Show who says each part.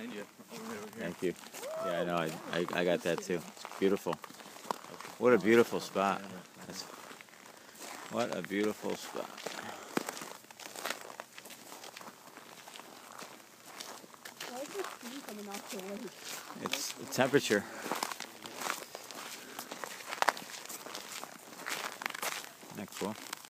Speaker 1: behind you. Over here.
Speaker 2: Thank you. Yeah, I know. I got that too. It's beautiful. What a beautiful spot. What a beautiful spot.
Speaker 3: Why is the steam coming off the lake?
Speaker 2: It's the temperature. Isn't that cool?